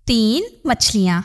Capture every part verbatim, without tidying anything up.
तीन मछलियाँ।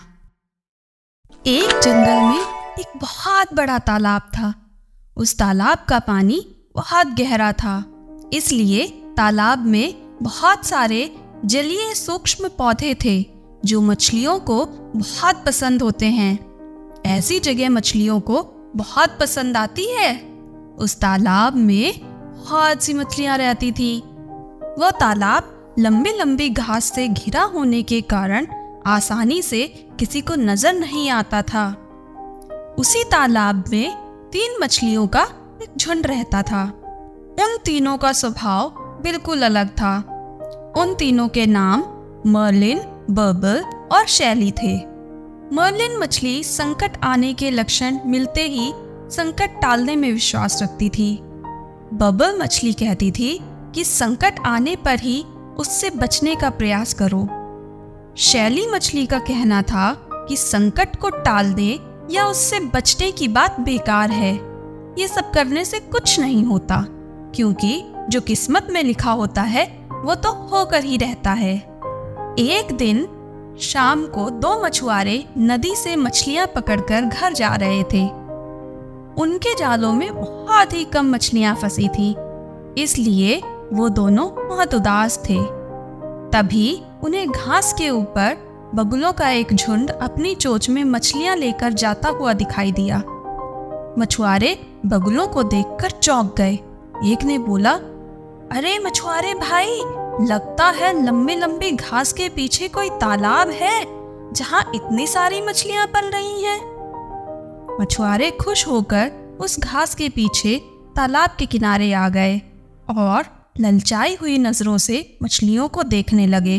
एक जंगल में एक बहुत बड़ा तालाब था। उस तालाब का पानी बहुत गहरा था, इसलिए तालाब में बहुत सारे जलीय सूक्ष्म पौधे थे जो मछलियों को बहुत पसंद होते हैं। ऐसी जगह मछलियों को बहुत पसंद आती है। उस तालाब में बहुत सी मछलियाँ रहती थी। वह तालाब लंबी लंबी घास से घिरा होने के कारण आसानी से किसी को नजर नहीं आता था। उसी तालाब में तीन मछलियों का एक झुंड रहता था। उन तीनों का स्वभाव बिल्कुल अलग था। उन तीनों के नाम मर्लिन, बबल और शैली थे। मर्लिन मछली संकट आने के लक्षण मिलते ही संकट टालने में विश्वास रखती थी। बबल मछली कहती थी कि संकट आने पर ही उससे बचने का प्रयास करो। शैली मछली का कहना था कि संकट को टाल दे या उससे बचने की बात बेकार है। ये सब करने से कुछ नहीं होता, क्योंकि जो किस्मत में लिखा होता है वो तो होकर ही रहता है। एक दिन शाम को दो मछुआरे नदी से मछलियां पकड़कर घर जा रहे थे। उनके जालों में बहुत ही कम मछलियां फंसी थी, इसलिए वो दोनों बहुत उदास थे। तभी उन्हें घास के ऊपर बगुलों का एक झुंड अपनी चोंच में मछलियां लेकर जाता हुआ दिखाई दिया। मछुआरे बगुलों को देखकर चौंक गए। एक ने बोला, अरे मछुआरे भाई, लगता है लंबी लंबी घास के पीछे कोई तालाब है जहां इतनी सारी मछलियां पल रही हैं। मछुआरे खुश होकर उस घास के पीछे तालाब के किनारे आ गए और ललचाई हुई नजरों से मछलियों को देखने लगे।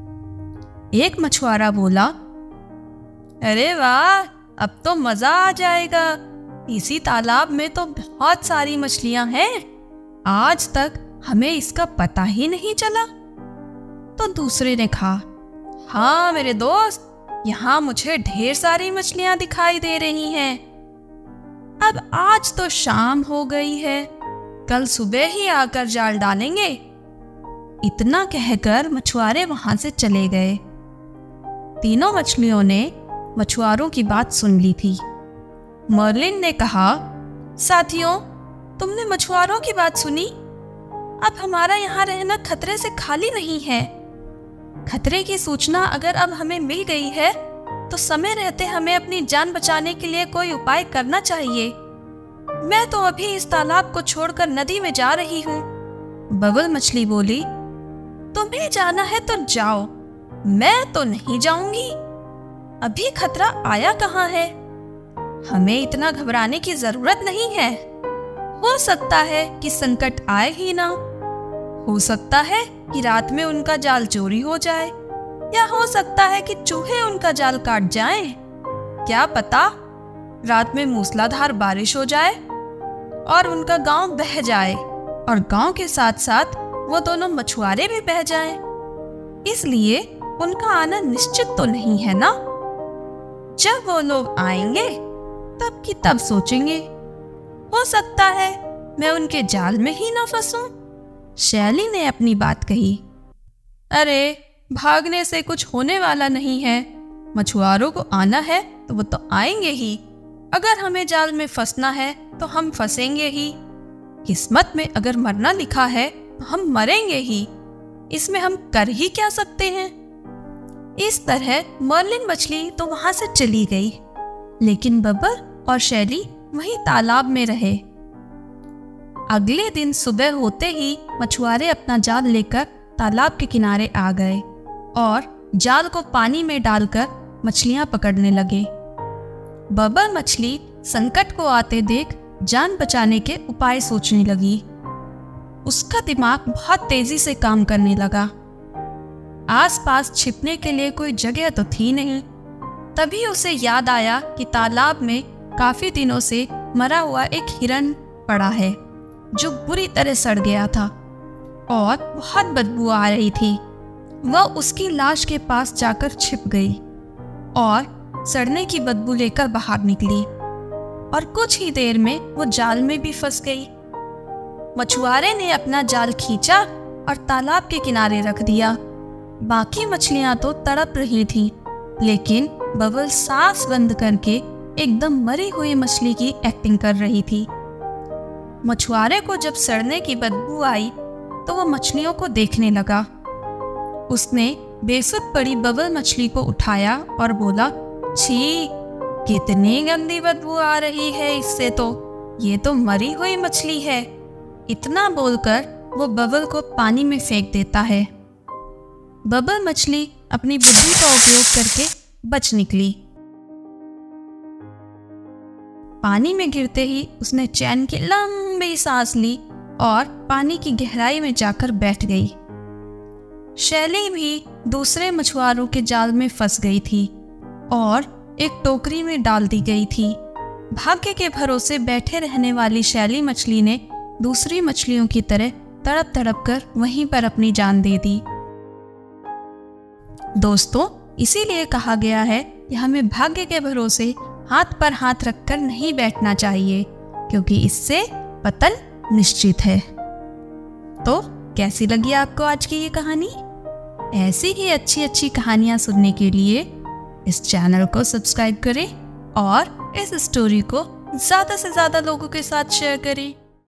एक मछुआरा बोला, अरे वाह, अब तो मजा आ जाएगा। इसी तालाब में तो बहुत सारी मछलियां हैं। आज तक हमें इसका पता ही नहीं चला। तो दूसरे ने कहा, हाँ मेरे दोस्त, यहाँ मुझे ढेर सारी मछलियां दिखाई दे रही हैं। अब आज तो शाम हो गई है, कल सुबह ही आकर जाल डालेंगे। इतना कहकर मछुआरे वहां से चले गए। तीनों मछलियों ने मछुआरों की बात सुन ली थी। मर्लिन ने कहा, साथियों, तुमने मछुआरों की बात सुनी। अब हमारा यहाँ रहना खतरे से खाली नहीं है। खतरे की सूचना अगर अब हमें मिल गई है तो समय रहते हमें अपनी जान बचाने के लिए कोई उपाय करना चाहिए। मैं तो अभी इस तालाब को छोड़कर नदी में जा रही हूँ। बबल मछली बोली, तुम्हें जाना है तो जाओ, मैं तो नहीं जाऊंगी। अभी खतरा आया कहाँ है। हमें इतना घबराने की जरूरत नहीं है। हो सकता है कि संकट आए ही ना। हो सकता है कि रात में उनका जाल चोरी हो जाए, या हो सकता है कि चूहे उनका जाल काट जाएं। क्या पता रात में मूसलाधार बारिश हो जाए और उनका गांव बह जाए, और गांव के साथ साथ वो दोनों मछुआरे भी बह जाएं। इसलिए उनका आना निश्चित तो नहीं है ना। जब वो लोग आएंगे तब की तब सोचेंगे। हो सकता है मैं उनके जाल में ही ना फंसूं। शैली ने अपनी बात कही, अरे भागने से कुछ होने वाला नहीं है। मछुआरों को आना है तो वो तो आएंगे ही। अगर हमें जाल में फंसना है तो हम फंसेंगे ही। किस्मत में अगर मरना लिखा है तो हम मरेंगे ही। इसमें हम कर ही क्या सकते हैं। इस तरह मर्लिन मछली तो वहां से चली गई, लेकिन बबल और शैली वहीं तालाब में रहे। अगले दिन सुबह होते ही मछुआरे अपना जाल लेकर तालाब के किनारे आ गए और जाल को पानी में डालकर मछलियां पकड़ने लगे। बबल मछली संकट को आते देख जान बचाने के उपाय सोचने लगी। उसका दिमाग बहुत तेजी से काम करने लगा। आसपास छिपने के लिए कोई जगह तो थी नहीं। तभी उसे याद आया कि तालाब में काफी दिनों से मरा हुआ एक हिरन पड़ा है जो बुरी तरह सड़ गया था और बहुत बदबू आ रही थी। वह उसकी लाश के पास जाकर छिप गई और सड़ने की बदबू लेकर बाहर निकली, और कुछ ही देर में वो जाल में भी फंस गई। मछुआरे ने अपना जाल खींचा और तालाब के किनारे रख दिया। बाकी मछलियां तो तड़प रही थीं लेकिन बबल सांस बंद करके एकदम मरी हुई मछली की एक्टिंग कर रही थी। मछुआरे को जब सड़ने की बदबू आई तो वह मछलियों को देखने लगा। उसने बेसुध पड़ी बबल मछली को उठाया और बोला, छी, कितनी गंदी बदबू आ रही है इससे, तो ये तो मरी हुई मछली है। इतना बोलकर वो बबल को पानी में फेंक देता है। बबल मछली अपनी बुद्धि का उपयोग करके बच निकली। पानी में गिरते ही उसने चैन की लंबी सांस ली और पानी की गहराई में जाकर बैठ गई। शैली भी दूसरे मछुआरों के जाल में फंस गई थी और एक टोकरी में डाल दी गई थी। भाग्य के भरोसे बैठे रहने वाली शैली मछली ने दूसरी मछलियों की तरह तड़प तड़प कर वहीं पर अपनी जान दे दी। दोस्तों, इसीलिए कहा गया है कि हमें भाग्य के भरोसे हाथ पर हाथ रखकर नहीं बैठना चाहिए, क्योंकि इससे पतन निश्चित है। तो कैसी लगी आपको आज की ये कहानी? ऐसी ही अच्छी अच्छी कहानियां सुनने के लिए इस चैनल को सब्सक्राइब करें और इस स्टोरी को ज़्यादा से ज़्यादा लोगों के साथ शेयर करें।